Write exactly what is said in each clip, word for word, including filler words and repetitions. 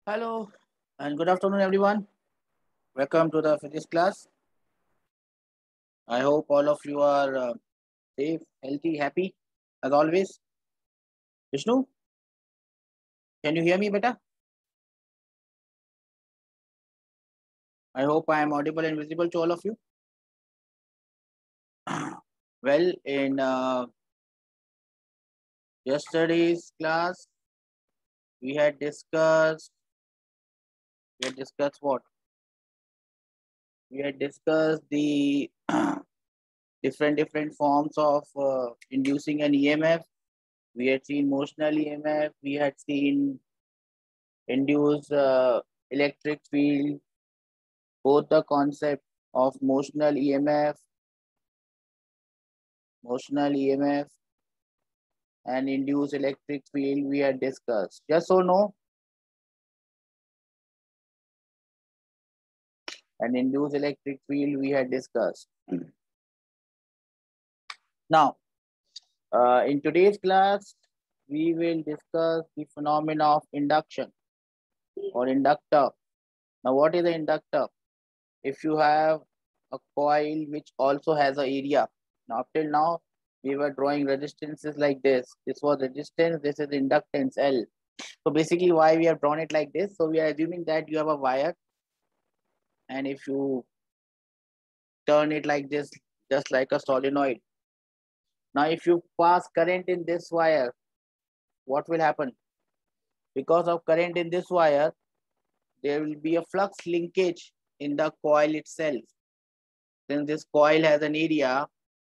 Hello and good afternoon, everyone. Welcome to the physics class. I hope all of you are uh, safe, healthy, happy as always. Vishnu, can you hear me better? I hope I am audible and visible to all of you. Well, in uh, yesterday's class, we had discussed. We had discussed what? We had discussed the different different forms of uh, inducing an E M F. We had seen motional E M F. We had seen induce uh, electric field, both the concept of motional E M F, motional E M F and induced electric field we had discussed. Yes or no? And induced electric field we had discussed. Now, uh, in today's class, we will discuss the phenomena of induction or inductor. Now, what is the inductor? If you have a coil which also has an area. Now, up till now, we were drawing resistances like this. This was resistance, this is inductance L. So basically why we have drawn it like this. So we are assuming that you have a wire and if you turn it like this, just like a solenoid. Now, if you pass current in this wire, what will happen? Because of current in this wire, there will be a flux linkage in the coil itself. Since this coil has an area,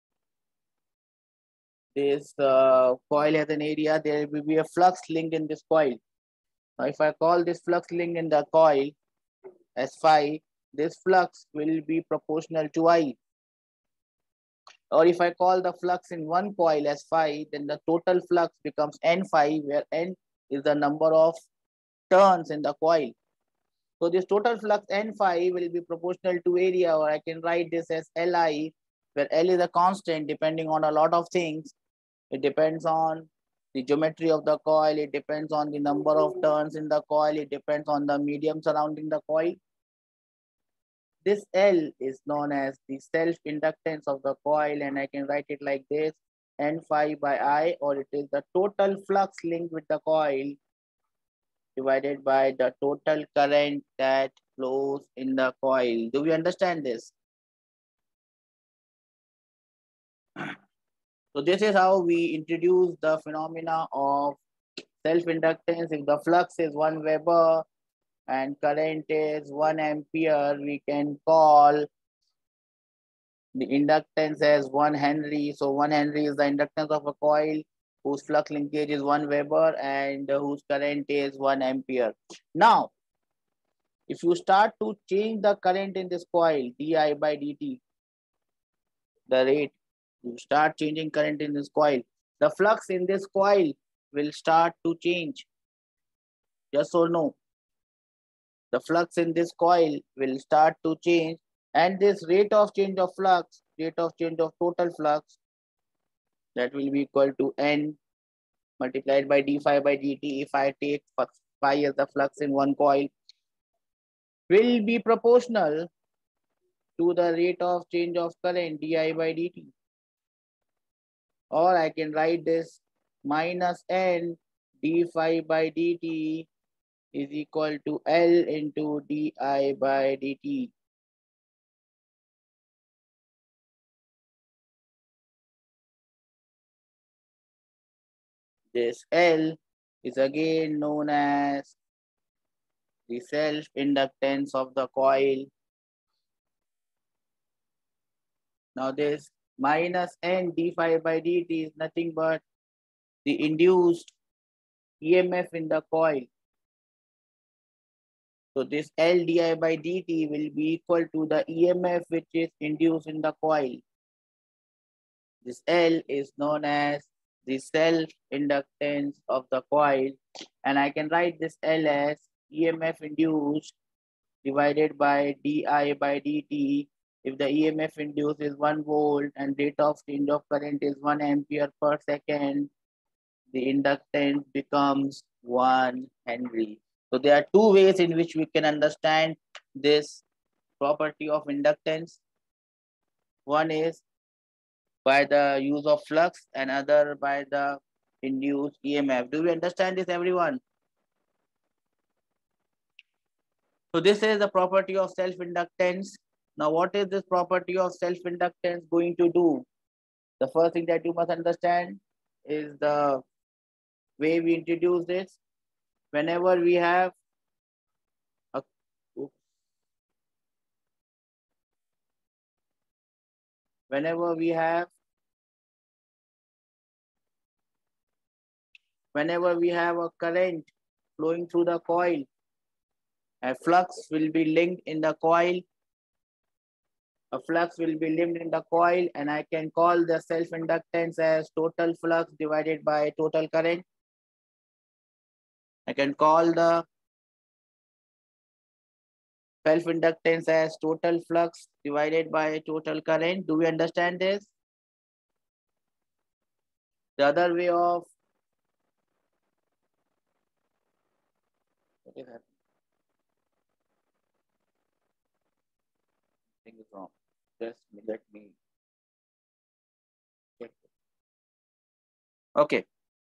this uh, coil has an area, there will be a flux linked in this coil. Now, if I call this flux linked in the coil as phi, this flux will be proportional to I. Or if I call the flux in one coil as phi, then the total flux becomes N phi, where N is the number of turns in the coil. So this total flux N phi will be proportional to area, or I can write this as Li, where L is a constant depending on a lot of things. It depends on the geometry of the coil, it depends on the number of turns in the coil, it depends on the medium surrounding the coil. This L is known as the self-inductance of the coil, and I can write it like this, N phi by I, or it is the total flux linked with the coil divided by the total current that flows in the coil. Do we understand this? So this is how we introduce the phenomena of self-inductance. If the flux is one Weber and current is one ampere, we can call the inductance as one Henry. So one Henry is the inductance of a coil whose flux linkage is one Weber and whose current is one ampere. Now, if you start to change the current in this coil, di by dt, the rate, you start changing current in this coil, the flux in this coil will start to change. Yes or no? The flux in this coil will start to change, and this rate of change of flux, rate of change of total flux, that will be equal to N multiplied by d phi by dt. If I take phi as the flux in one coil, will be proportional to the rate of change of current di by dt. Or I can write this minus N d phi by dt is equal to L into di by dt. This L is again known as the self-inductance of the coil. Now this minus N d phi by dt is nothing but the induced E M F in the coil. So this L di by dt will be equal to the E M F which is induced in the coil. This L is known as the self-inductance of the coil, and I can write this L as E M F induced divided by di by dt. If the E M F induced is one volt and rate of change of current is one ampere per second, the inductance becomes one Henry. So there are two ways in which we can understand this property of inductance. One is by the use of flux and other by the induced E M F. Do we understand this, everyone? So this is the property of self-inductance. Now, what is this property of self-inductance going to do? The first thing that you must understand is the way we introduce this. Whenever we have a, whenever we have whenever we have a current flowing through the coil, a flux will be linked in the coil. A flux will be linked in the coil, and I can call the self-inductance as total flux divided by total current. I can call the self-inductance as total flux divided by total current. Do we understand this? The other way of what is happening? Something is wrong. Just let me check. Okay.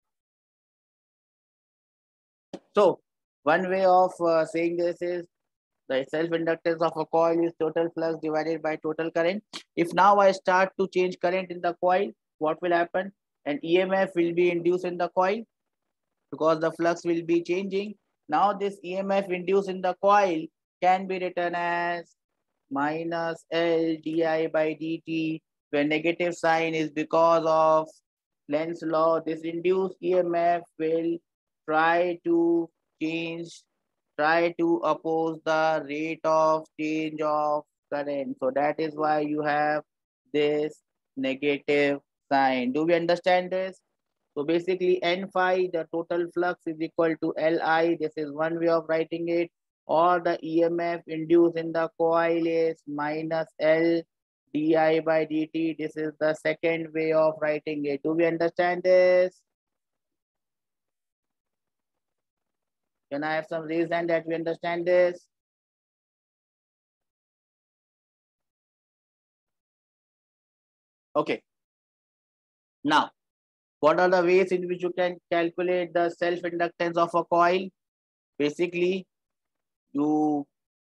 So one way of uh, saying this is the self-inductance of a coil is total flux divided by total current. If now I start to change current in the coil, what will happen? An E M F will be induced in the coil because the flux will be changing. Now this E M F induced in the coil can be written as minus L di by dt, where negative sign is because of Lenz's law. This induced E M F will try to change, try to oppose the rate of change of current. So that is why you have this negative sign. Do we understand this? So basically N phi, the total flux is equal to Li. This is one way of writing it. Or the E M F induced in the coil is minus L di by dt. This is the second way of writing it. Do we understand this? Can I have some reason that we understand this? Okay. Now, what are the ways in which you can calculate the self-inductance of a coil? Basically, you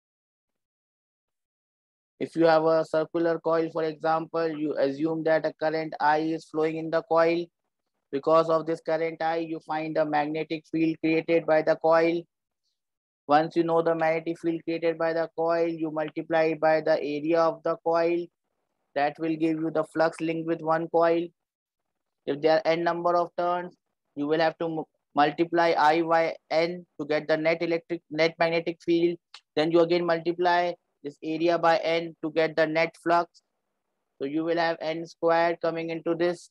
if you have a circular coil, for example, you assume that a current I is flowing in the coil. Because of this current I, you find a magnetic field created by the coil. Once you know the magnetic field created by the coil, you multiply it by the area of the coil. That will give you the flux linked with one coil. If there are n number of turns, you will have to multiply I by n to get the net electric net magnetic field. Then you again multiply this area by n to get the net flux. So you will have n squared coming into this.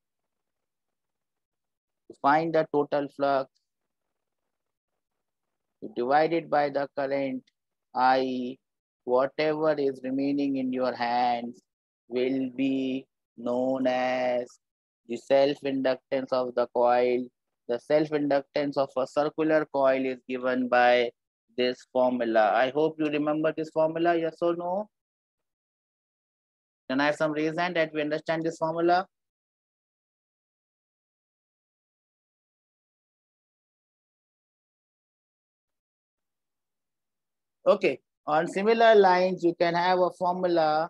To find the total flux, you divide it by the current I. Whatever is remaining in your hands will be known as the self-inductance of the coil. The self-inductance of a circular coil is given by this formula. I hope you remember this formula, yes or no? Can I have some reason that we understand this formula? Okay, on similar lines, you can have a formula.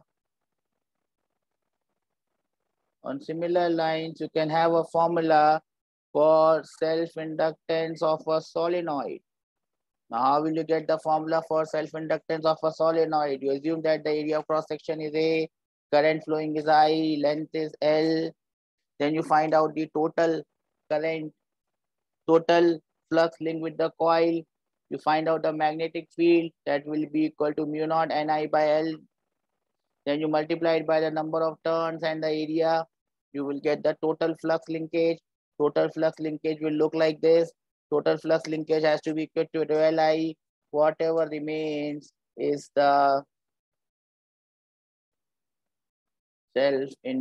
On similar lines, you can have a formula for self-inductance of a solenoid. Now, how will you get the formula for self-inductance of a solenoid? You assume that the area of cross-section is A, current flowing is I, length is L. Then you find out the total current, total flux linked with the coil. You find out the magnetic field that will be equal to mu naught Ni by L. Then you multiply it by the number of turns and the area. You will get the total flux linkage. Total flux linkage will look like this. Total flux linkage has to be equal to rho Li. Whatever remains is the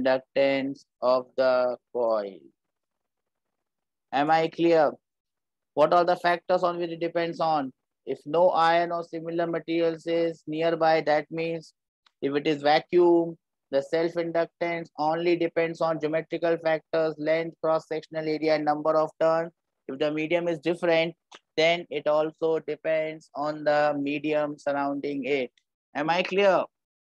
self-inductance of the coil. Am I clear? What are the factors on which it depends on? If no iron or similar materials is nearby, that means if it is vacuum, the self-inductance only depends on geometrical factors, length, cross-sectional area, and number of turns. If the medium is different, then it also depends on the medium surrounding it. Am I clear?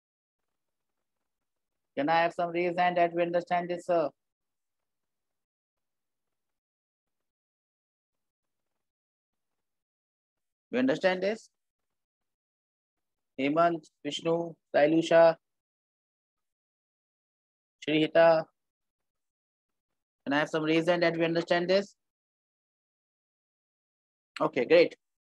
Can I have some reason that we understand this, sir? We understand this? Hemant, Vishnu, Sailusha, Shrihita. Can I have some reason that we understand this? Okay, great.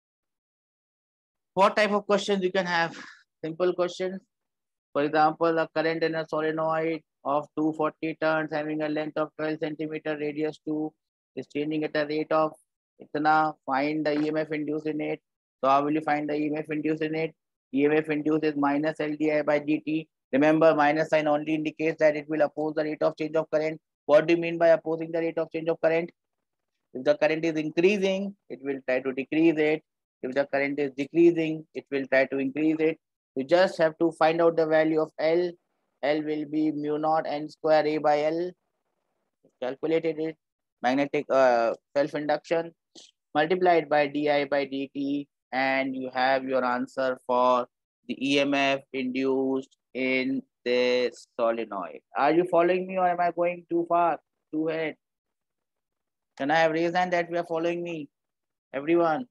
What type of questions you can have? Simple questions. For example, a current in a solenoid of two hundred forty turns having a length of twelve centimeter, radius two, is changing at a rate of itna. Find the E M F induced in it. So how will you find the E M F induced in it? E M F induced is minus L D I by D T. Remember, minus sign only indicates that it will oppose the rate of change of current. What do you mean by opposing the rate of change of current? If the current is increasing, it will try to decrease it. If the current is decreasing, it will try to increase it. You just have to find out the value of L. L will be mu naught N square A by L. Calculated it. Magnetic uh, self-induction multiplied by di by dt, and you have your answer for the E M F induced in this solenoid. Are you following me, or am I going too far, too ahead? Can I have reason that we are following me? Everyone.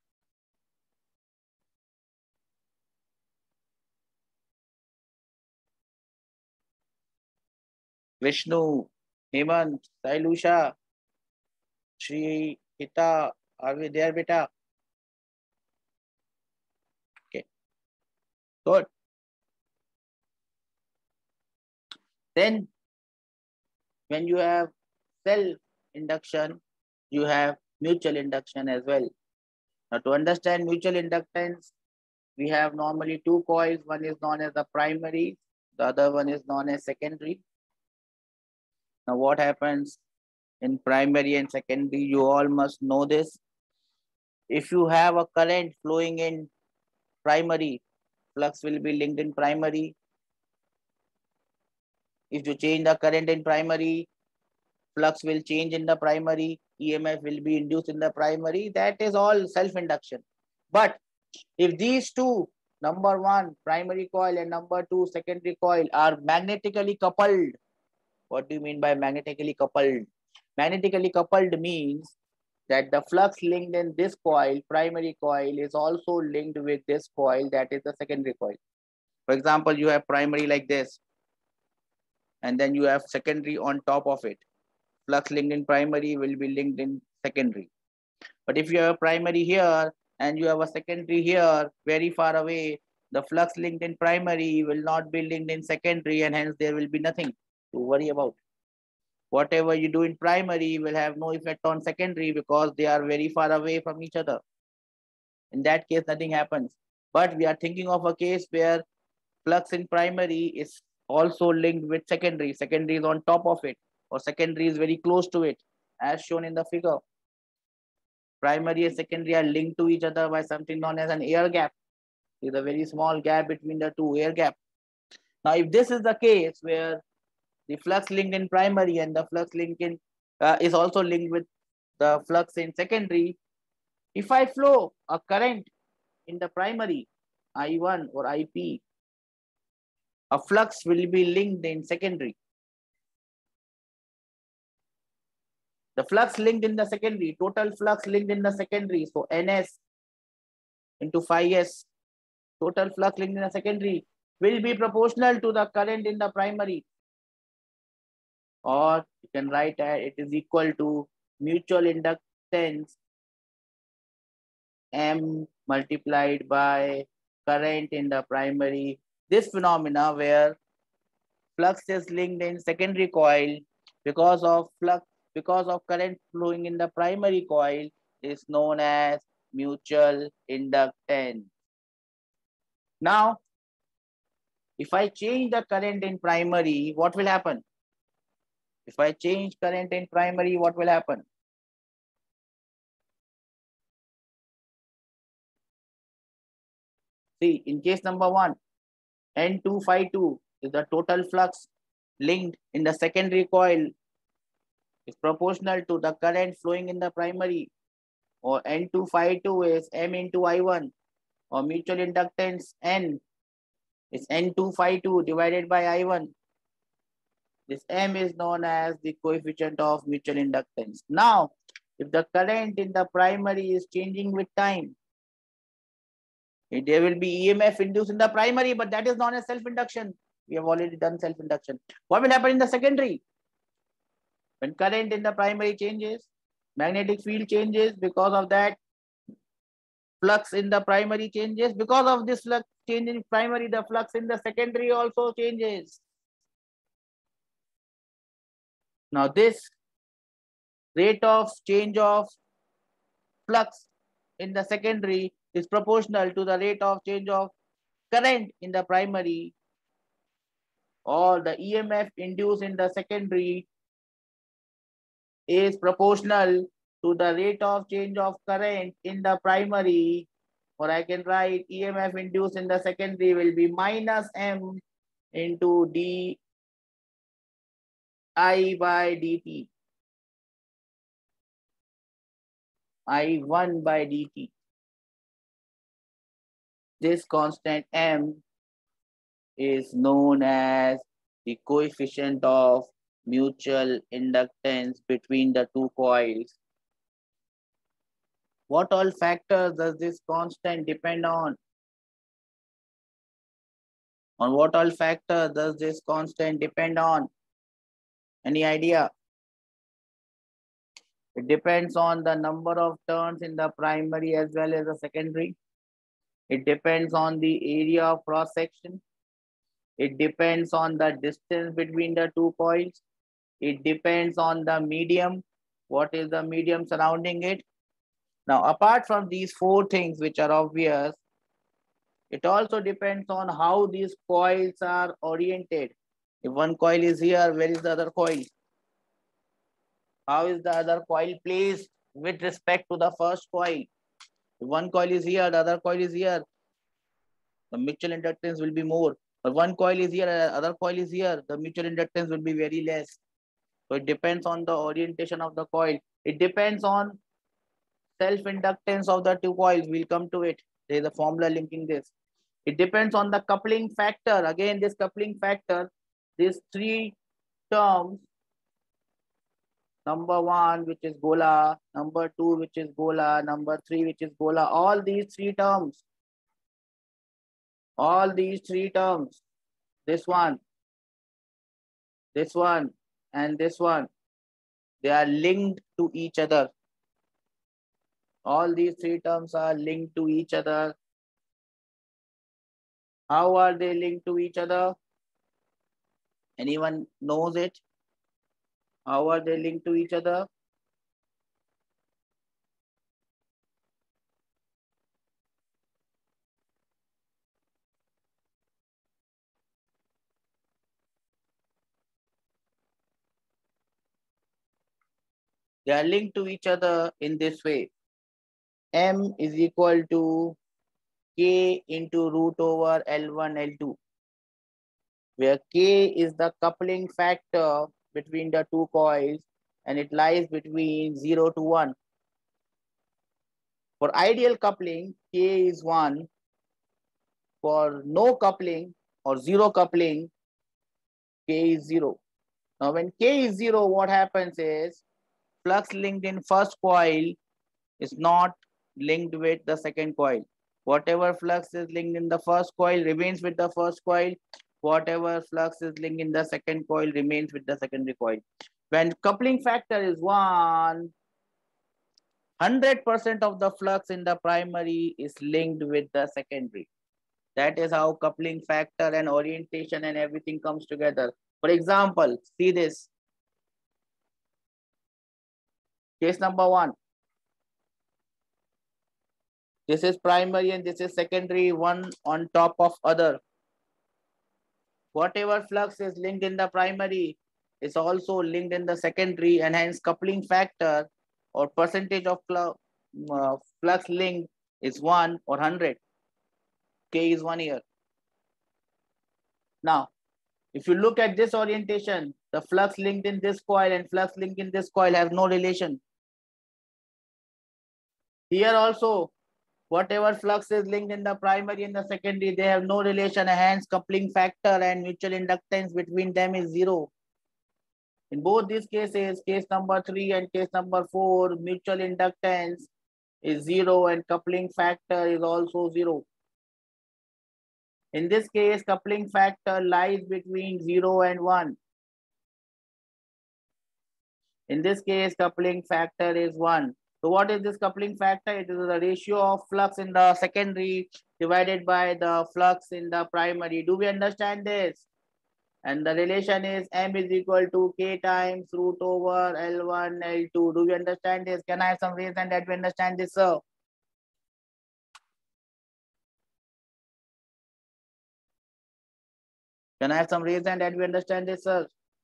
Vishnu, Hemant, Sailusha, Shri Hita, are we there, beta? Okay, good. Then, when you have self induction, you have mutual induction as well. Now, to understand mutual inductance, we have normally two coils. One is known as the primary, the other one is known as secondary. Now, what happens in primary and secondary? You all must know this. If you have a current flowing in primary, flux will be linked in primary. If you change the current in primary, flux will change in the primary, E M F will be induced in the primary. That is all self-induction. But if these two, number one, primary coil, and number two, secondary coil, are magnetically coupled, what do you mean by magnetically coupled? Magnetically coupled means that the flux linked in this coil, primary coil, is also linked with this coil, that is the secondary coil. For example, you have primary like this, and then you have secondary on top of it. Flux linked in primary will be linked in secondary. But if you have a primary here and you have a secondary here very far away, the flux linked in primary will not be linked in secondary, and hence there will be nothing to worry about. Whatever you do in primary will have no effect on secondary because they are very far away from each other. In that case, nothing happens. But we are thinking of a case where flux in primary is also linked with secondary. Secondary is on top of it, or secondary is very close to it, as shown in the figure. Primary and secondary are linked to each other by something known as an air gap. There is a very small gap between the two, air gap. Now, if this is the case where the flux linked in primary and the flux linked in uh, is also linked with the flux in secondary, if I flow a current in the primary, I one or I P, a flux will be linked in secondary. The flux linked in the secondary, total flux linked in the secondary, so N S into phi S, total flux linked in the secondary, will be proportional to the current in the primary. Or you can write that it is equal to mutual inductance M multiplied by current in the primary. This phenomena where flux is linked in secondary coil because of flux, because of current flowing in the primary coil, is known as mutual inductance. Now, if I change the current in primary, what will happen? If I change current in primary, what will happen? See, in case number one, N two five two is the total flux linked in the secondary coil is proportional to the current flowing in the primary, or N two five two is M into I one, or mutual inductance N is N two five two divided by I one. This M is known as the coefficient of mutual inductance. Now, if the current in the primary is changing with time, there will be E M F induced in the primary, but that is known as self-induction. We have already done self-induction. What will happen in the secondary? When current in the primary changes, magnetic field changes. Because of that, flux in the primary changes. Because of this flux change in primary, the flux in the secondary also changes. Now this rate of change of flux in the secondary is proportional to the rate of change of current in the primary, or the E M F induced in the secondary is proportional to the rate of change of current in the primary, or I can write E M F induced in the secondary will be minus M into d I by dt, I one by dt. This constant M is known as the coefficient of mutual inductance between the two coils. What all factors does this constant depend on? On what all factors does this constant depend on? Any idea? It depends on the number of turns in the primary as well as the secondary. It depends on the area of cross section. It depends on the distance between the two coils. It depends on the medium. What is the medium surrounding it? Now, apart from these four things which are obvious, it also depends on how these coils are oriented. If one coil is here, where is the other coil? How is the other coil placed with respect to the first coil? If one coil is here, the other coil is here, the mutual inductance will be more. But one coil is here, the other coil is here, the mutual inductance will be very less. So it depends on the orientation of the coil. It depends on self-inductance of the two coils. We'll come to it. There is a formula linking this. It depends on the coupling factor. Again, this coupling factor, these three terms, number one, which is Gola, number two, which is Gola, number three, which is Gola, all these three terms, all these three terms, this one, this one, and this one, they are linked to each other. All these three terms are linked to each other. How are they linked to each other? Anyone knows it? How are they linked to each other? They are linked to each other in this way. M is equal to K into root over L one, L two, where K is the coupling factor between the two coils and it lies between zero to one. For ideal coupling, K is one. For no coupling or zero coupling, K is zero. Now, when K is zero, what happens is flux linked in first coil is not linked with the second coil. Whatever flux is linked in the first coil remains with the first coil. Whatever flux is linked in the second coil remains with the secondary coil. When coupling factor is one, one hundred percent of the flux in the primary is linked with the secondary. That is how coupling factor and orientation and everything comes together. For example, see this. Case number one. This is primary and this is secondary, one on top of other. Whatever flux is linked in the primary is also linked in the secondary, and hence coupling factor or percentage of uh, flux linked is one or one hundred. K is one here. Now, if you look at this orientation, the flux linked in this coil and flux linked in this coil have no relation. Here also, whatever flux is linked in the primary and the secondary, they have no relation, hence coupling factor and mutual inductance between them is zero. In both these cases, case number three and case number four, mutual inductance is zero and coupling factor is also zero. In this case, coupling factor lies between zero and one. In this case, coupling factor is one. So what is this coupling factor? It is the ratio of flux in the secondary divided by the flux in the primary. Do we understand this? And the relation is M is equal to K times root over L one, L two. Do we understand this? Can I have some reason that we understand this, sir? Can I have some reason that we understand this, sir?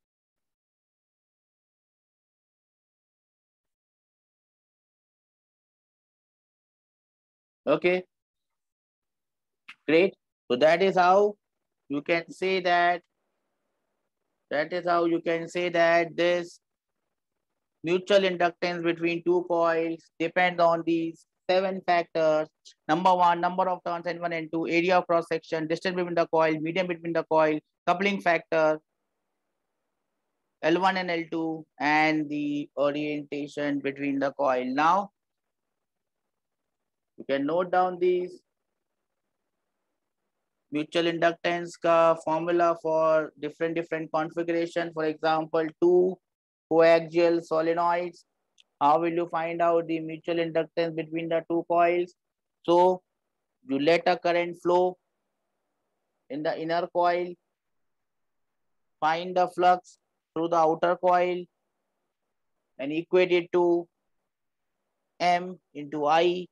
Okay, great. So that is how you can say that, that is how you can say that this mutual inductance between two coils depends on these seven factors. Number one, number of turns N one and two, area of cross section, distance between the coil, medium between the coil, coupling factor, L one and L two, and the orientation between the coil. Now, you can note down these. Mutual inductance ka formula for different different configuration. For example, two coaxial solenoids. How will you find out the mutual inductance between the two coils? So you let a current flow in the inner coil, find the flux through the outer coil and equate it to M into I.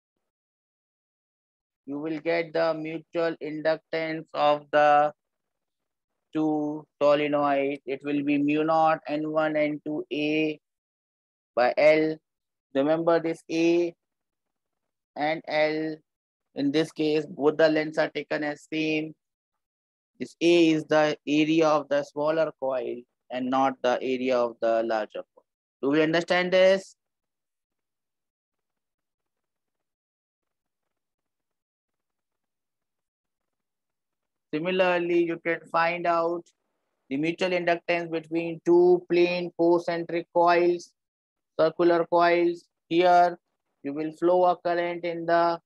You will get the mutual inductance of the two solenoids. It will be mu naught N one N two A by L. Remember this A and L. In this case, both the lengths are taken as same. This A is the area of the smaller coil and not the area of the larger coil. Do we understand this? Similarly, you can find out the mutual inductance between two plane concentric coils, circular coils. Here, you will flow a current in the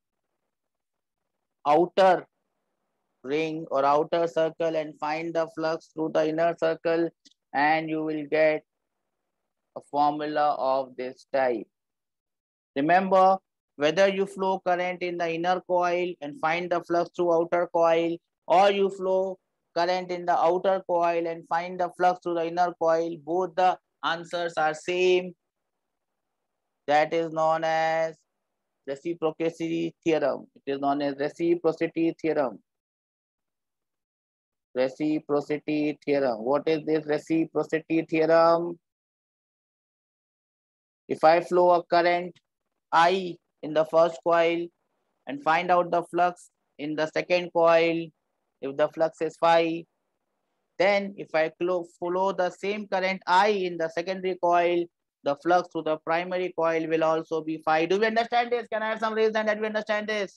outer ring or outer circle and find the flux through the inner circle, and you will get a formula of this type. Remember, whether you flow current in the inner coil and find the flux through outer coil, or you flow current in the outer coil and find the flux through the inner coil, both the answers are same. That is known as reciprocity theorem. It is known as reciprocity theorem. Reciprocity theorem. What is this reciprocity theorem? If I flow a current I in the first coil and find out the flux in the second coil, if the flux is phi, then if I follow the same current I in the secondary coil, the flux through the primary coil will also be phi. Do we understand this? Can I have some reason that we understand this?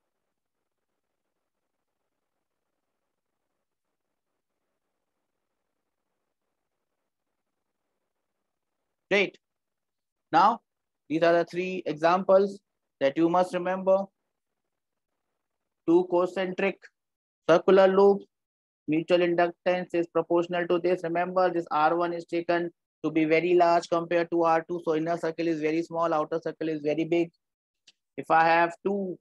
Great. Now, these are the three examples that you must remember. Two concentric circular loops. Mutual inductance is proportional to this. Remember, this R one is taken to be very large compared to R two. So inner circle is very small, outer circle is very big. If I have two,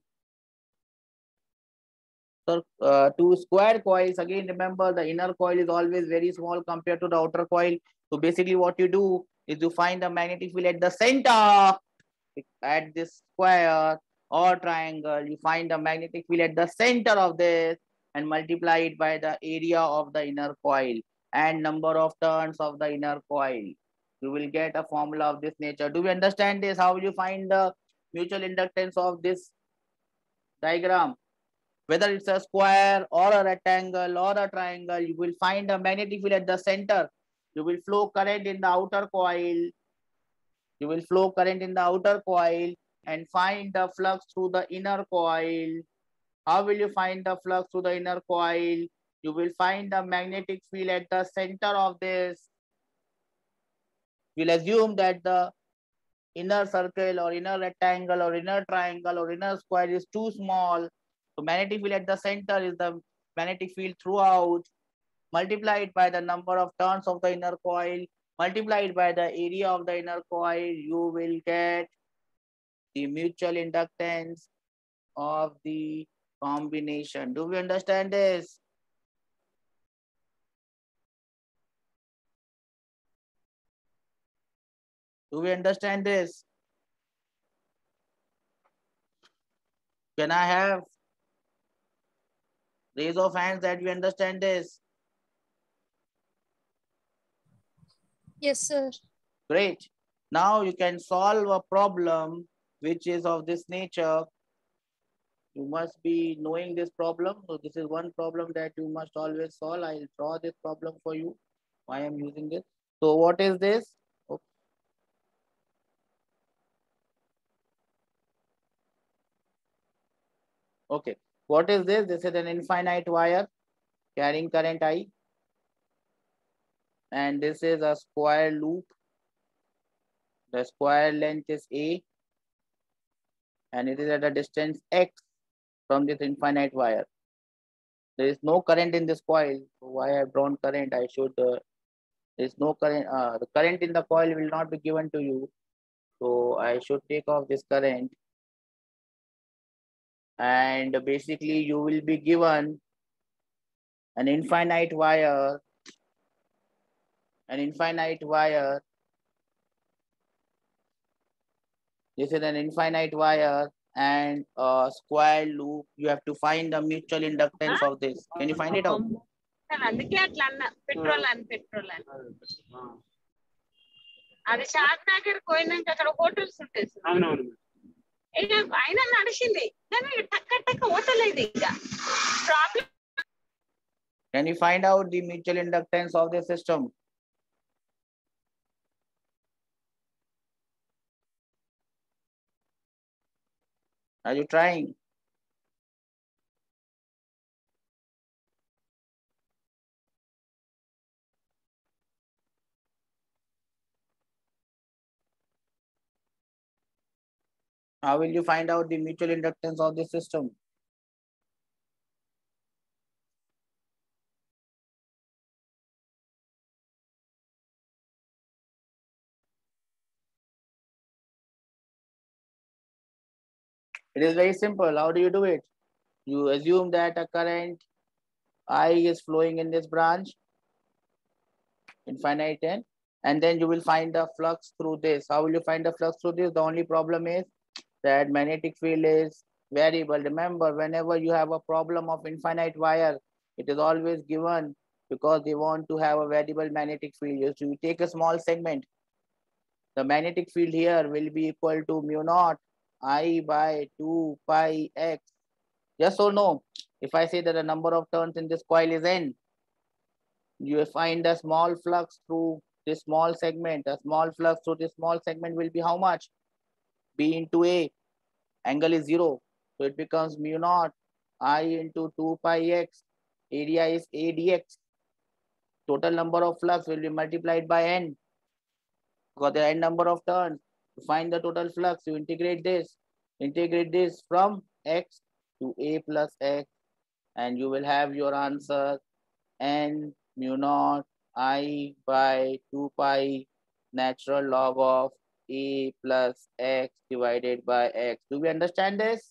uh, two square coils, again, remember the inner coil is always very small compared to the outer coil. So basically what you do is you find the magnetic field at the center at this square or triangle. You find the magnetic field at the center of this and multiply it by the area of the inner coil and number of turns of the inner coil. You will get a formula of this nature. Do we understand this? How will you find the mutual inductance of this diagram? Whether it's a square or a rectangle or a triangle, you will find a magnetic field at the center. You will flow current in the outer coil. You will flow current in the outer coil and find the flux through the inner coil. How will you find the flux through the inner coil? You will find the magnetic field at the center of this. We'll assume that the inner circle or inner rectangle or inner triangle or inner square is too small. So magnetic field at the center is the magnetic field throughout, multiplied by the number of turns of the inner coil, multiplied by the area of the inner coil, you will get the mutual inductance of the combination. Do we understand this? Do we understand this? Can I have raise of hands that we understand this? Yes, sir. Great. Now you can solve a problem which is of this nature. You must be knowing this problem. So this is one problem that you must always solve. I'll draw this problem for you. Why I'm using this. So what is this? Okay. What is this? This is an infinite wire carrying current I. And this is a square loop. The square length is A. And it is at a distance X from this infinite wire. There is no current in this coil. So why I have drawn current? I should, uh, there is no current. Uh, the current in the coil will not be given to you. So I should take off this current. And basically you will be given an infinite wire, an infinite wire. This is an infinite wire and a square loop. You have to find the mutual inductance of this. Can you find it out? అందుకే అట్లా అన్న petrol అని petrol అని అది షాద్ నగర్ పోయినాక అక్కడ hotels ఉంటాయి ఇక ఆయన నడిచింది కానీ టక్క టక్క ఓటలేదు ఇక problem. Can you find out the mutual inductance of the system? Are you trying? How will you find out the mutual inductance of the system? It is very simple. How do you do it? You assume that a current I is flowing in this branch, infinite n, and then you will find the flux through this. How will you find the flux through this? The only problem is that magnetic field is variable. Remember, whenever you have a problem of infinite wire, it is always given because they want to have a variable magnetic field. So you take a small segment. The magnetic field here will be equal to mu naught I by two pi x. Yes or no? If I say that the number of turns in this coil is n, you find a small flux through this small segment. A small flux through this small segment will be how much? B into A. Angle is zero. So it becomes mu naught I into two pi x. Area is A dx. Total number of flux will be multiplied by n. Because there are n number of turns. To find the total flux, you integrate this. Integrate this from x to A plus x. And you will have your answer n mu naught I by two pi natural log of A plus x divided by x. Do we understand this?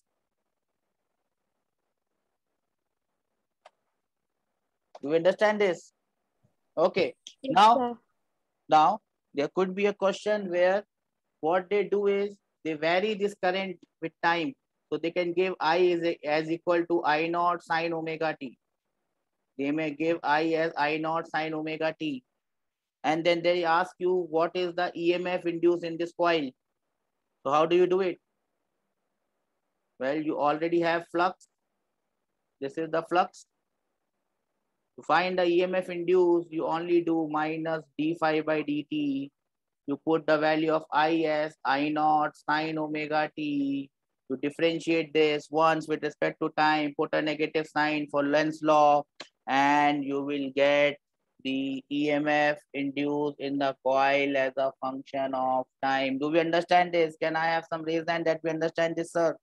Do we understand this? Okay. Yes, now, sir. now there could be a question where what they do is they vary this current with time. So they can give I is a, as equal to I naught sine omega t. They may give I as I naught sine omega t. And then they ask you what is the E M F induced in this coil. So how do you do it? Well, you already have flux. This is the flux. To find the E M F induced, you only do minus d phi by dt. You put the value of I as I naught sine omega t. You differentiate this once with respect to time, put a negative sign for Lenz's law, and you will get the E M F induced in the coil as a function of time. Do we understand this? Can I have some reason that we understand this, sir?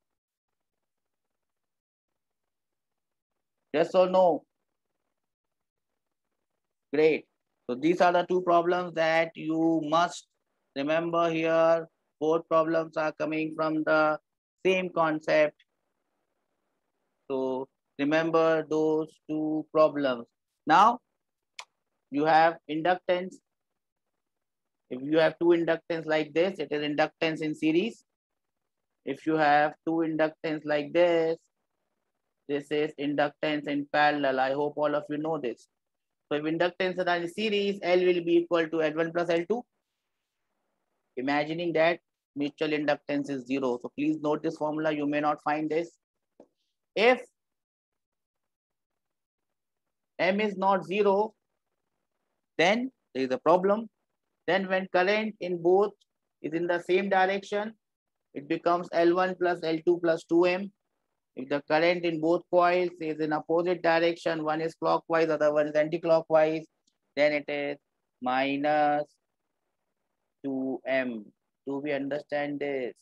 Yes or no? Great. So these are the two problems that you must remember here. Both problems are coming from the same concept. So remember those two problems. Now you have inductance. If you have two inductance like this, it is inductance in series. If you have two inductance like this, this is inductance in parallel. I hope all of you know this. So if inductance are in series, L will be equal to L one plus L two. Imagining that mutual inductance is zero. So please note this formula. You may not find this. If M is not zero, then there is a problem. Then when current in both is in the same direction, it becomes L one plus L two plus two M. If the current in both coils is in opposite direction, one is clockwise, other one is anti-clockwise, then it is minus two M. Do we understand this?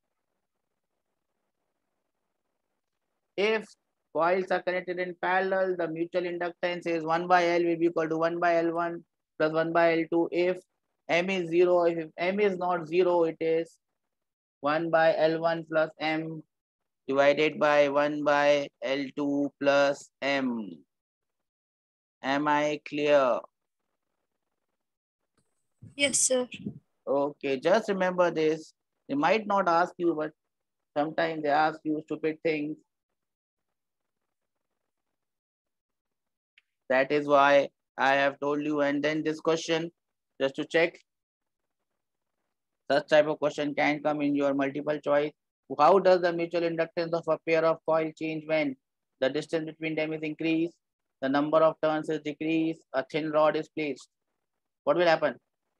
If coils are connected in parallel, the mutual inductance is one by L will be equal to one by L one plus one by L two. If M is zero, if M is not zero, it is one by L one plus M divided by one by L two plus M. Am I clear? Yes, sir. Okay, just remember this. They might not ask you, but sometimes they ask you stupid things. That is why I have told you. And then this question, just to check, such type of question can come in your multiple choice. How does the mutual inductance of a pair of coils change when the distance between them is increased, the number of turns is decreased, a thin rod is placed? What will happen?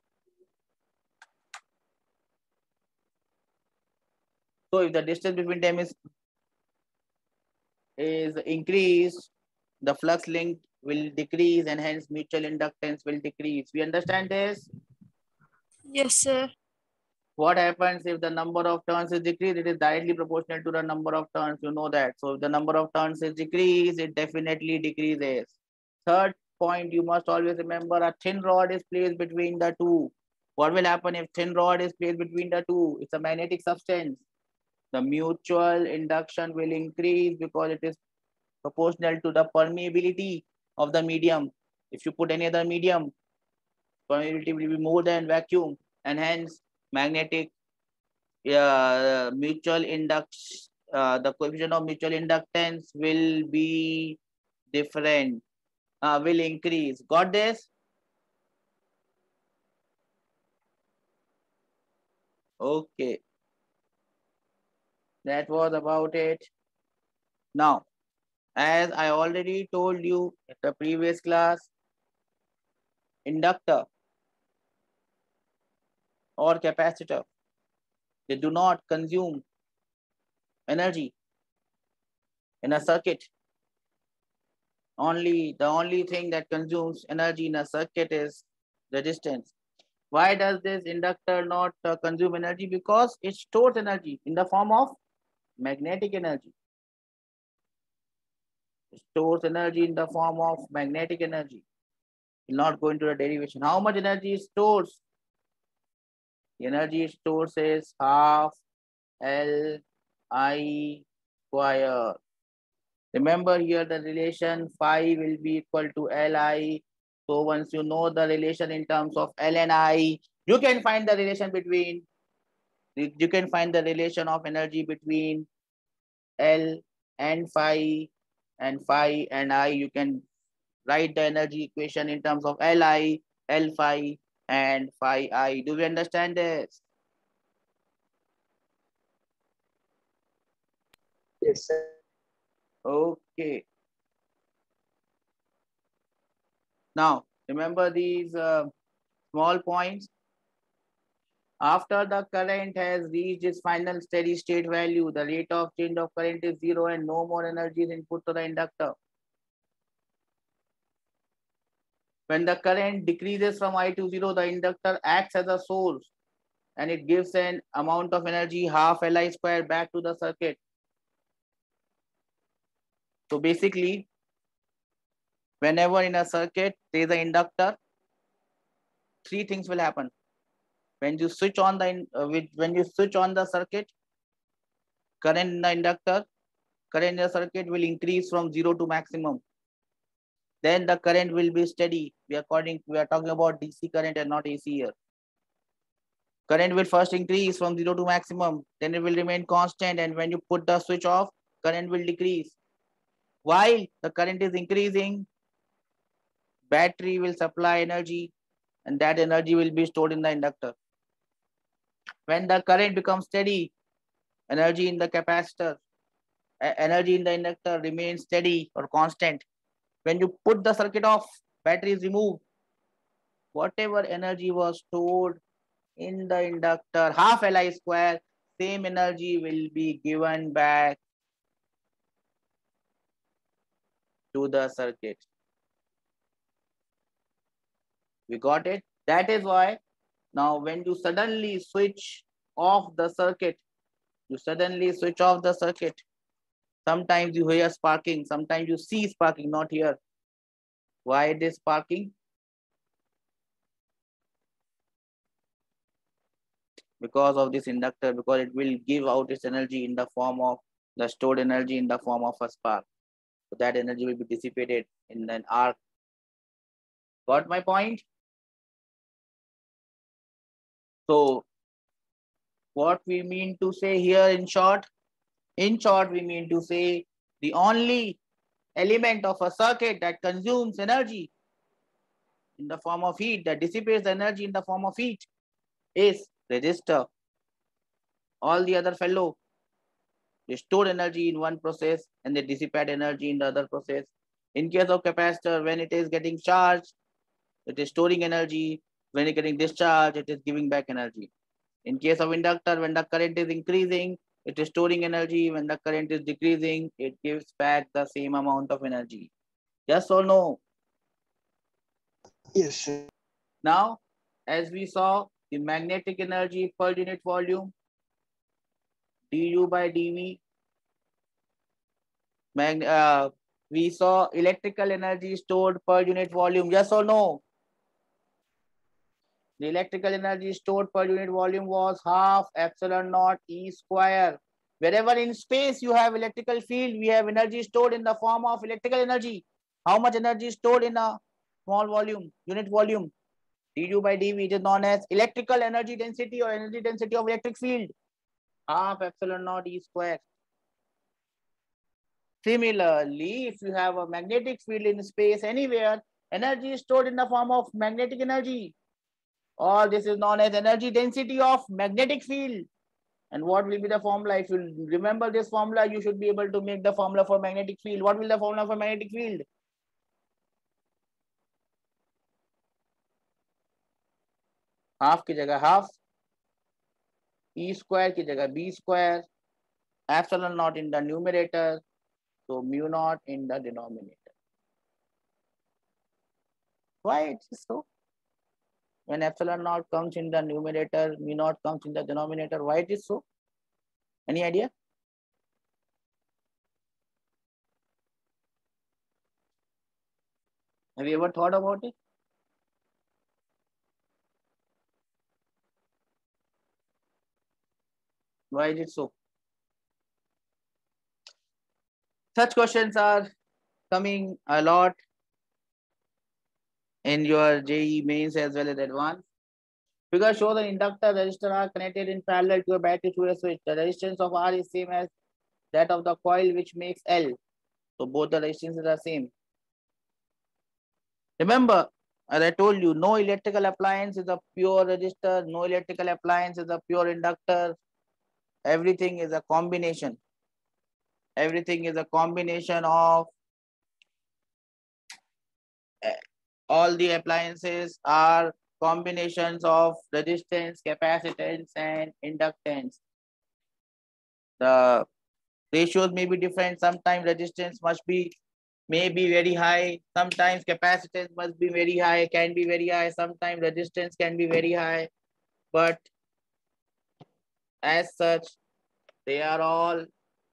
So if the distance between them is, is increased, the flux link will decrease and hence mutual inductance will decrease. We understand this? Yes, sir. What happens if the number of turns is decreased? It is directly proportional to the number of turns. You know that. So if the number of turns is decreased, it definitely decreases. Third point, you must always remember a thin rod is placed between the two. What will happen if thin rod is placed between the two? It's a magnetic substance. The mutual induction will increase because it is proportional to the permeability of the medium. If you put any other medium, permeability will be more than vacuum, and hence magnetic uh, mutual induction, uh, the coefficient of mutual inductance will be different, uh, will increase. Got this? Okay. That was about it. Now, as I already told you in the previous class, inductor or capacitor, they do not consume energy in a circuit. Only the only thing that consumes energy in a circuit is resistance. Why does this inductor not uh, consume energy? Because it stores energy in the form of magnetic energy. It stores energy in the form of magnetic energy. Will not go into the derivation. How much energy it stores? The energy it stores is half L I square. Remember here the relation phi will be equal to L I. So once you know the relation in terms of L and I, you can find the relation between, you can find the relation of energy between L and phi and phi and I. You can write the energy equation in terms of L I, L phi and phi I. Do we understand this? Yes, sir. Okay. Now, remember these uh, small points. After the current has reached its final steady state value, the rate of change of current is zero and no more energy is input to the inductor. When the current decreases from I to zero, the inductor acts as a source and it gives an amount of energy half L I square back to the circuit. So basically, whenever in a circuit there is an inductor, three things will happen. When you switch on the uh, with, when you switch on the circuit, current in the inductor, current in the circuit will increase from zero to maximum. Then the current will be steady. We are according we are talking about D C current and not A C here. Current will first increase from zero to maximum, then it will remain constant, and when you put the switch off, current will decrease. While the current is increasing, battery will supply energy and that energy will be stored in the inductor. When the current becomes steady, energy in the capacitor, energy in the inductor remains steady or constant. When you put the circuit off, battery is removed. Whatever energy was stored in the inductor, half L I square, same energy will be given back to the circuit. We got it? That is why now when you suddenly switch off the circuit, you suddenly switch off the circuit. Sometimes you hear sparking, sometimes you see sparking, not here. Why it is sparking? Because of this inductor, because it will give out its energy in the form of the stored energy in the form of a spark. So that energy will be dissipated in an arc. Got my point? So what we mean to say here in short, in short, we mean to say the only element of a circuit that consumes energy in the form of heat, that dissipates the energy in the form of heat, is resistor. All the other fellow, they store energy in one process and they dissipate energy in the other process. In case of capacitor, when it is getting charged, it is storing energy. When it is getting discharged, it is giving back energy. In case of inductor, when the current is increasing, it is storing energy. When the current is decreasing, it gives back the same amount of energy. Yes or no? Yes, sir. Now, as we saw, the magnetic energy per unit volume, du by dv. Mag uh, we saw electrical energy stored per unit volume. Yes or no? The electrical energy stored per unit volume was half epsilon naught E square. Wherever in space you have electrical field, we have energy stored in the form of electrical energy. How much energy is stored in a small volume, unit volume? du by dv is known as electrical energy density or energy density of electric field. Half epsilon naught E square. Similarly, if you have a magnetic field in space anywhere, energy is stored in the form of magnetic energy. All this is known as energy density of magnetic field. And what will be the formula? If you remember this formula, you should be able to make the formula for magnetic field. What will the formula for magnetic field? Half की जगह half, E square की जगह B square, epsilon naught in the numerator, so mu naught in the denominator. Why it is so? When epsilon naught comes in the numerator, mu naught comes in the denominator. Why it is so? Any idea? Have you ever thought about it? Why is it so? Such questions are coming a lot in your J E E mains as well as advanced. Figure shows an inductor resistor are connected in parallel to a battery through a switch. The resistance of R is same as that of the coil, which makes L. So both the resistances are same. Remember, as I told you, no electrical appliance is a pure resistor, no electrical appliance is a pure inductor. Everything is a combination. Everything is a combination of all the appliances are combinations of resistance, capacitance, and inductance. The ratios may be different. Sometimes resistance must be may be very high. Sometimes capacitance must be very high, can be very high. Sometimes resistance can be very high. But as such, they are all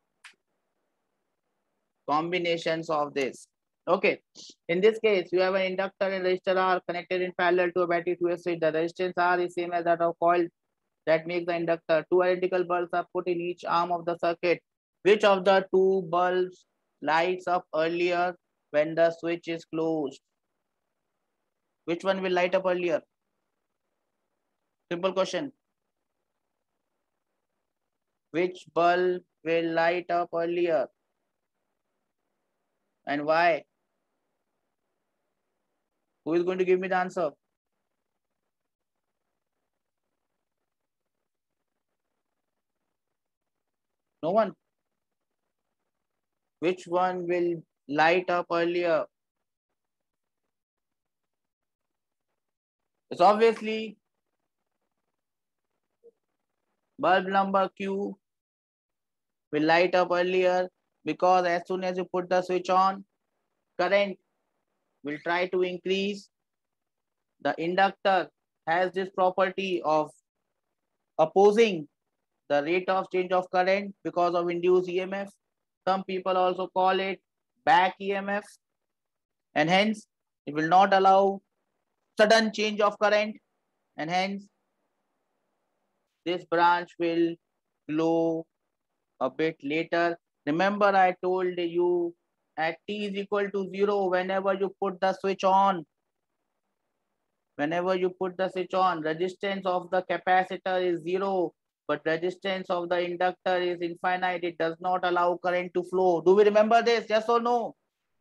combinations of this. Okay. In this case, you have an inductor and resistor are connected in parallel to a battery to a switch. The resistance R is same as that of coil that makes the inductor. Two identical bulbs are put in each arm of the circuit. Which of the two bulbs lights up earlier when the switch is closed? Which one will light up earlier? Simple question. Which bulb will light up earlier? And why? Who is going to give me the answer? No one. Which one will light up earlier? It's obviously bulb number Q will light up earlier because as soon as you put the switch on, current will try to increase. The inductor has this property of opposing the rate of change of current because of induced E M F. Some people also call it back E M F, and hence it will not allow sudden change of current, and hence this branch will glow a bit later. Remember, I told you at t is equal to zero, whenever you put the switch on, whenever you put the switch on, resistance of the capacitor is zero, but resistance of the inductor is infinite. It does not allow current to flow. Do we remember this? Yes or no?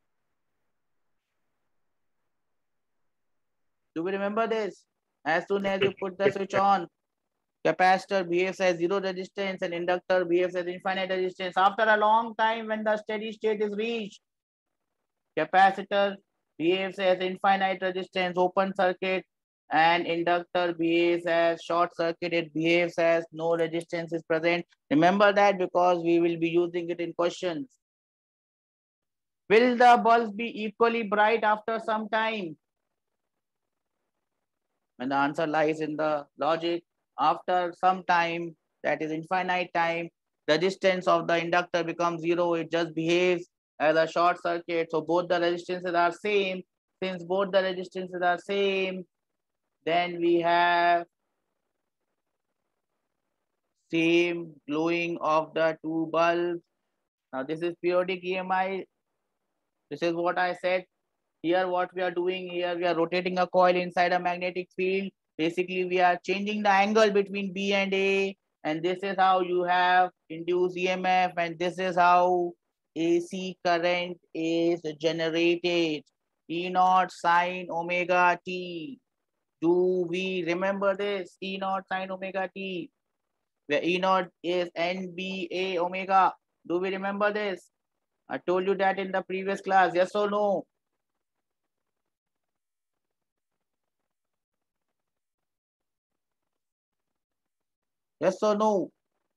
Do we remember this? As soon as you put the switch on, capacitor behaves as zero resistance and inductor behaves as infinite resistance. After a long time, when the steady state is reached, capacitor behaves as infinite resistance, open circuit, and inductor behaves as short circuit. It behaves as no resistance is present. Remember that because we will be using it in questions. Will the bulbs be equally bright after some time? And the answer lies in the logic. After some time, that is infinite time, resistance of the inductor becomes zero. It just behaves as a short circuit. So both the resistances are same. Since both the resistances are same, then we have same glowing of the two bulbs. Now this is periodic E M I. This is what I said. Here what we are doing here, we are rotating a coil inside a magnetic field. Basically, we are changing the angle between B and A. And this is how you have induced E M F. And this is how A C current is generated. E naught sine omega t. Do we remember this? E naught sine omega t. Where E naught is N B A omega. Do we remember this? I told you that in the previous class. Yes or no? Yes or no?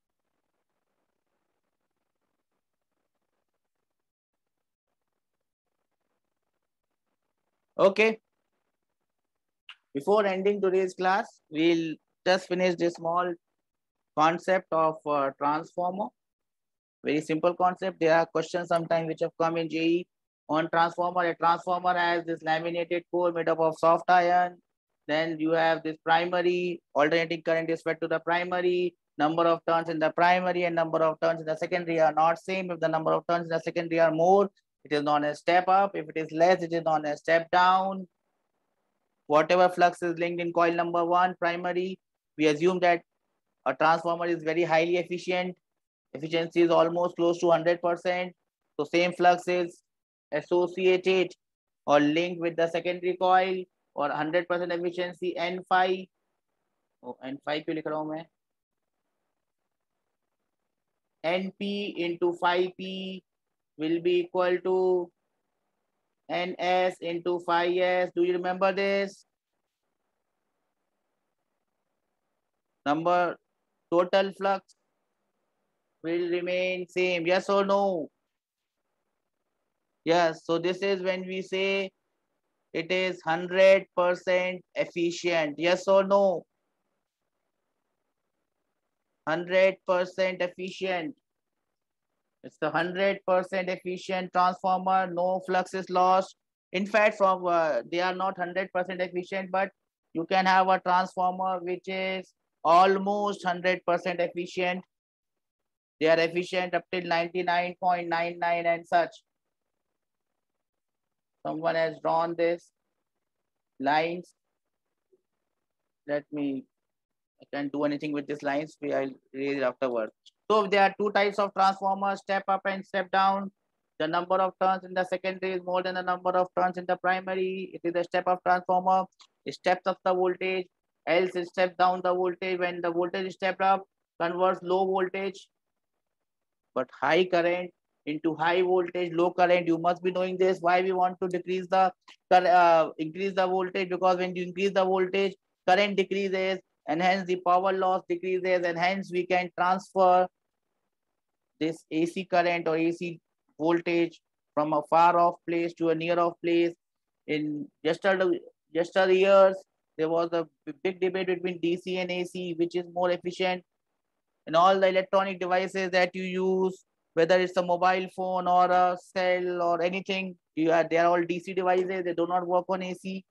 Okay. Before ending today's class, we'll just finish this small concept of uh, transformer. Very simple concept. There are questions sometimes which have come in J E E on transformer. A transformer has this laminated core made up of soft iron. Then you have this primary, alternating current is fed to the primary. Number of turns in the primary and number of turns in the secondary are not same. If the number of turns in the secondary are more, it is known as step up. If it is less, it is known as step down. Whatever flux is linked in coil number one, primary, we assume that a transformer is very highly efficient. Efficiency is almost close to one hundred percent. So same flux is associated or linked with the secondary coil or one hundred percent efficiency N phi. Oh, N phi क्यों लिख रहा हूं मैं? N P into phi P will be equal to N S into phi S. Do you remember this? Number, total flux will remain same. Yes or no? Yes. So this is when we say it is one hundred percent efficient. Yes or no? one hundred percent efficient. It's the one hundred percent efficient transformer. No flux is lost. In fact, from uh, they are not one hundred percent efficient, but you can have a transformer which is almost one hundred percent efficient. They are efficient up till ninety-nine point nine nine and such. Someone has drawn this lines. Let me, I can't do anything with these lines. I'll read it afterwards. So there are two types of transformers, step up and step down. The number of turns in the secondary is more than the number of turns in the primary. It is a step up transformer. It steps up the voltage, else it steps down the voltage. When the voltage is stepped up, converts low voltage but high current into high voltage, low current. You must be knowing this. Why we want to decrease the uh, increase the voltage? Because when you increase the voltage, current decreases and hence the power loss decreases, and hence we can transfer this A C current or A C voltage from a far off place to a near off place. In yesterday, yesterday years, there was a big debate between D C and A C, which is more efficient. In all the electronic devices that you use, whether it's a mobile phone or a cell or anything, you are, they are all D C devices. They do not work on A C.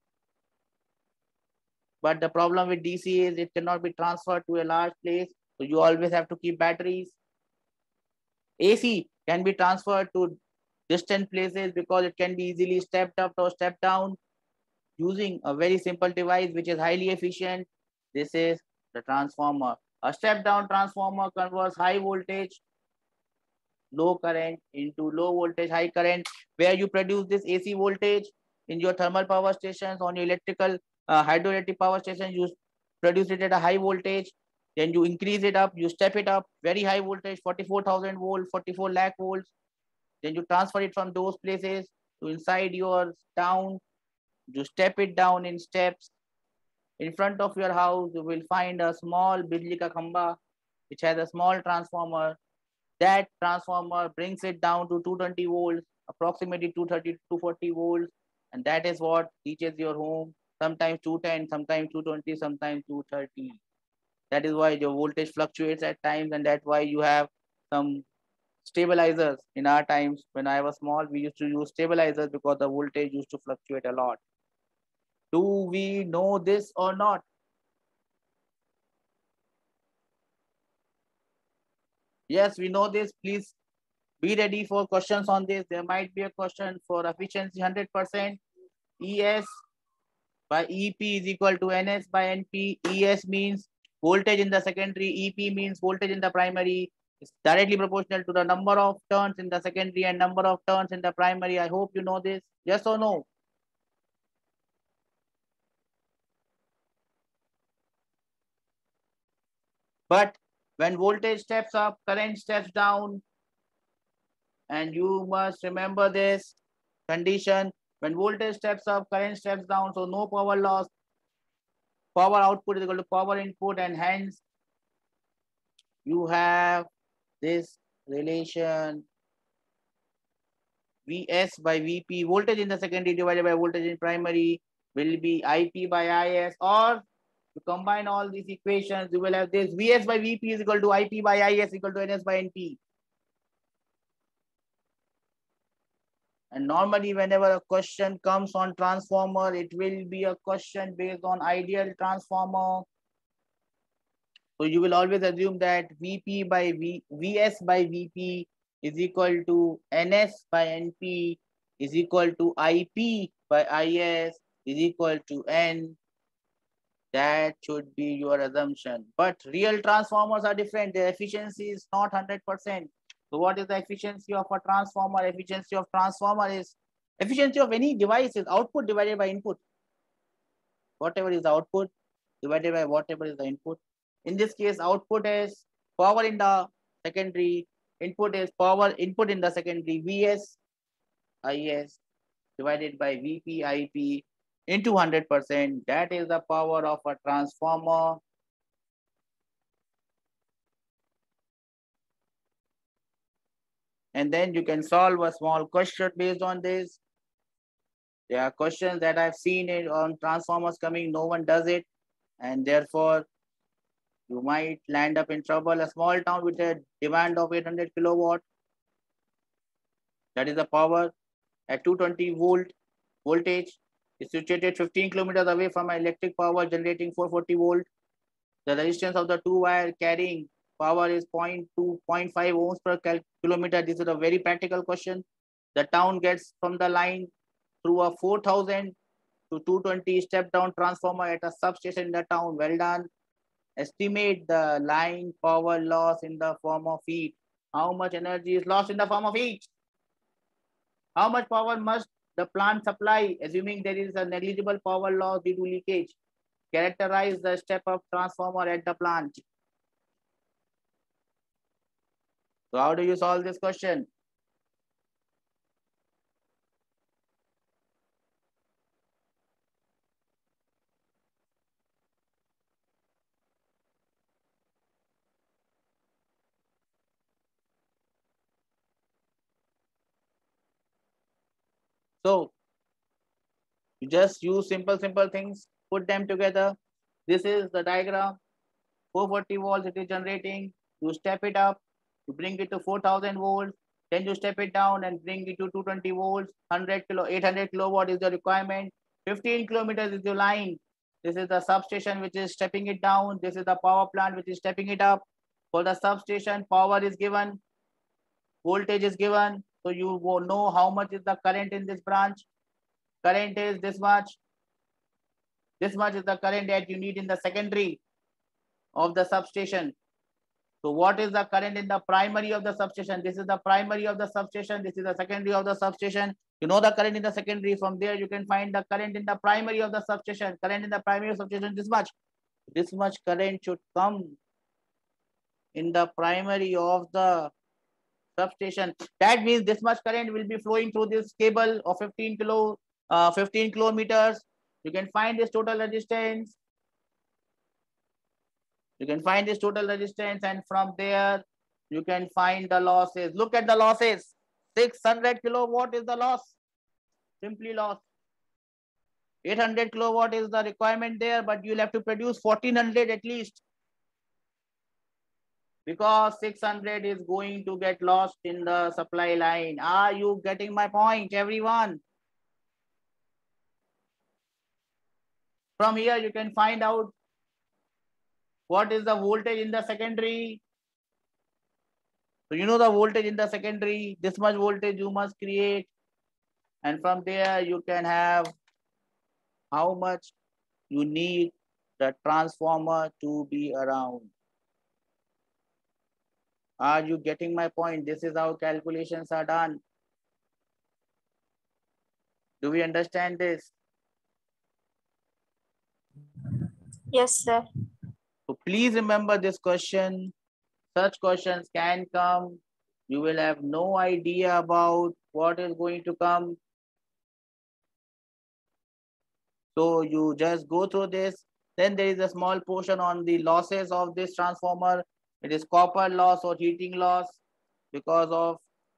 But the problem with D C is it cannot be transferred to a large place. So you always have to keep batteries. A C can be transferred to distant places because it can be easily stepped up or stepped down using a very simple device which is highly efficient. This is the transformer. A step down transformer converts high voltage, low current into low voltage, high current, where you produce this A C voltage in your thermal power stations, on your electrical uh, hydroelectric power stations, you produce it at a high voltage. Then you increase it up, you step it up, very high voltage, forty-four thousand volt, forty-four lakh volts. Then you transfer it from those places to inside your town. You step it down in steps. In front of your house, you will find a small bijli ka khamba, which has a small transformer. That transformer brings it down to two hundred twenty volts, approximately two thirty to two forty volts. And that is what reaches your home. Sometimes two ten, sometimes two twenty, sometimes two thirty. That is why your voltage fluctuates at times, and that's why you have some stabilizers. In our times, when I was small, we used to use stabilizers because the voltage used to fluctuate a lot. Do we know this or not? Yes, we know this. Please be ready for questions on this. There might be a question for efficiency one hundred percent. E S by E P is equal to N S by N P. E S means voltage in the secondary. E P means voltage in the primary. It's directly proportional to the number of turns in the secondary and number of turns in the primary. I hope you know this. Yes or no? But when voltage steps up, current steps down. And you must remember this condition. When voltage steps up, current steps down. So no power loss. Power output is equal to power input, and hence you have this relation V S by V P. Voltage in the secondary divided by voltage in primary will be I P by I S, or to combine all these equations, you will have this V S by V P is equal to I P by I S equal to N S by N P. And normally whenever a question comes on transformer, it will be a question based on ideal transformer. So you will always assume that V P by V, Vs by V P is equal to N S by N P is equal to I P by I S is equal to N. That should be your assumption. But real transformers are different. Their efficiency is not one hundred percent. So what is the efficiency of a transformer? Efficiency of transformer is efficiency of any device is output divided by input. Whatever is the output divided by whatever is the input. In this case, output is power in the secondary, input is power input in the secondary, Vs, Is divided by V P I P into one hundred percent. That is the power of a transformer. And then you can solve a small question based on this. There are questions that I've seen it on transformers coming, no one does it. And therefore, you might land up in trouble. A small town with a demand of eight hundred kilowatt. That is the power at two hundred twenty volt voltage. Is situated fifteen kilometers away from an electric power generating four hundred forty volt. The resistance of the two wire carrying power is zero point two, zero point five ohms per kilometer. This is a very practical question. The town gets from the line through a four thousand to two twenty step down transformer at a substation in the town. Well done. Estimate the line power loss in the form of heat. How much energy is lost in the form of heat? How much power must the plant supply, assuming there is a negligible power loss due to leakage? Characterize the step-up transformer at the plant. So how do you solve this question? So you just use simple, simple things, put them together. This is the diagram. four hundred forty volts it is generating. You step it up, you bring it to four thousand volts. Then you step it down and bring it to two hundred twenty volts. one hundred kilo, eight hundred kilowatt is the requirement. fifteen kilometers is the line. This is the substation which is stepping it down. This is the power plant which is stepping it up. For the substation, power is given, voltage is given. So you will know how much is the current in this branch. Current is this much. This much is the current that you need in the secondary of the substation. So what is the current in the primary of the substation? This is the primary of the substation. This is the secondary of the substation. You know the current in the secondary. From there, you can find the current in the primary of the substation. Current in the primary of the substation, this much. This much current should come in the primary of the substation. That means this much current will be flowing through this cable of fifteen kilo, uh, fifteen kilometers. You can find this total resistance. You can find this total resistance, and from there you can find the losses. Look at the losses. six hundred kilowatt is the loss. Simply loss. eight hundred kilowatt is the requirement there, but you'll have to produce fourteen hundred at least, because six hundred is going to get lost in the supply line. Are you getting my point, everyone? From here, you can find out what is the voltage in the secondary. So you know the voltage in the secondary, this much voltage you must create. And from there, you can have how much you need the transformer to be around. Are you getting my point? This is how calculations are done. Do we understand this? Yes, sir. So please remember this question. Such questions can come. You will have no idea about what is going to come. So you just go through this. Then there is a small portion on the losses of this transformer. It is copper loss or heating loss because of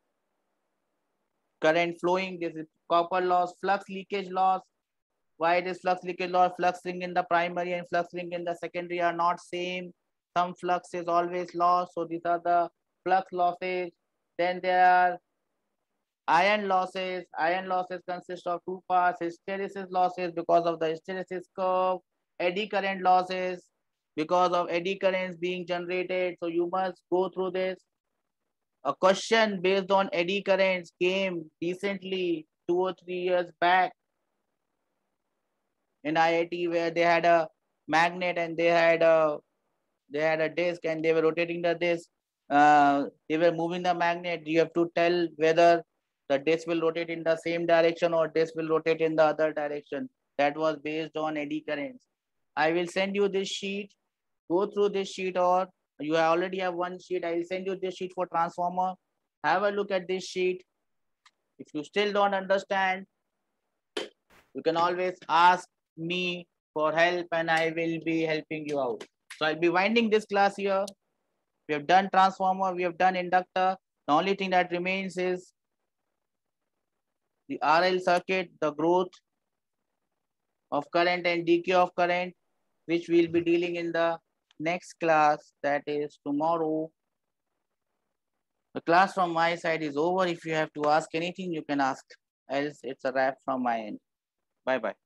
current flowing. This is copper loss, flux leakage loss. Why it is flux leakage loss? Flux ring in the primary and flux ring in the secondary are not same. Some flux is always lost. So these are the flux losses. Then there are iron losses. Iron losses consist of two parts. Hysteresis losses because of the hysteresis curve. Eddy current losses because of eddy currents being generated. So you must go through this. A question based on eddy currents came recently, two or three years back in I I T, where they had a magnet and they had a they had a disc and they were rotating the disc. Uh, they were moving the magnet. You have to tell whether the disc will rotate in the same direction or disc will rotate in the other direction. That was based on eddy currents. I will send you this sheet. Go through this sheet, or you already have one sheet. I will send you this sheet for transformer. Have a look at this sheet. If you still don't understand, You can always ask me for help and I will be helping you out. So I'll be winding this class here. We have done transformer, we have done inductor. The only thing that remains is the R L circuit, the growth of current and decay of current, which we'll be dealing in the next class, that is tomorrow. The class from my side is over. If you have to ask anything, you can ask. Else it's a wrap from my end. Bye-bye.